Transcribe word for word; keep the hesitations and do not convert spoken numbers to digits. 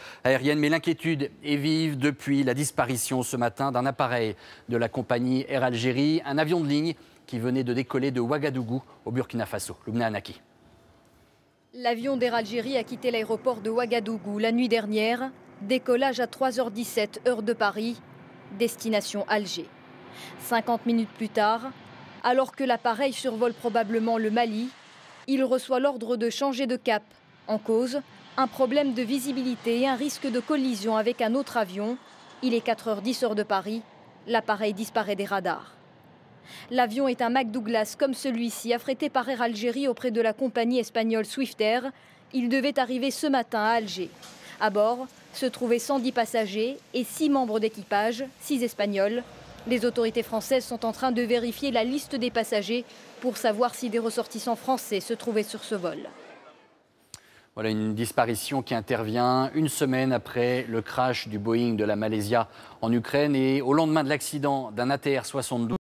aérienne. Mais l'inquiétude est vive depuis la disparition ce matin d'un appareil de la compagnie Air Algérie, un avion de ligne qui venait de décoller de Ouagadougou au Burkina Faso. Loubna Anaki. L'avion d'Air Algérie a quitté l'aéroport de Ouagadougou la nuit dernière. Décollage à trois heures dix-sept, heure de Paris, destination Alger. cinquante minutes plus tard, alors que l'appareil survole probablement le Mali, il reçoit l'ordre de changer de cap. En cause, un problème de visibilité et un risque de collision avec un autre avion. Il est quatre heures dix, heure de Paris. L'appareil disparaît des radars. L'avion est un McDouglas comme celui-ci, affrété par Air Algérie auprès de la compagnie espagnole Swiftair. Il devait arriver ce matin à Alger. À bord se trouvaient cent dix passagers et six membres d'équipage, six espagnols. Les autorités françaises sont en train de vérifier la liste des passagers pour savoir si des ressortissants français se trouvaient sur ce vol. Voilà une disparition qui intervient une semaine après le crash du Boeing de la Malaysia en Ukraine et au lendemain de l'accident d'un A T R soixante-douze.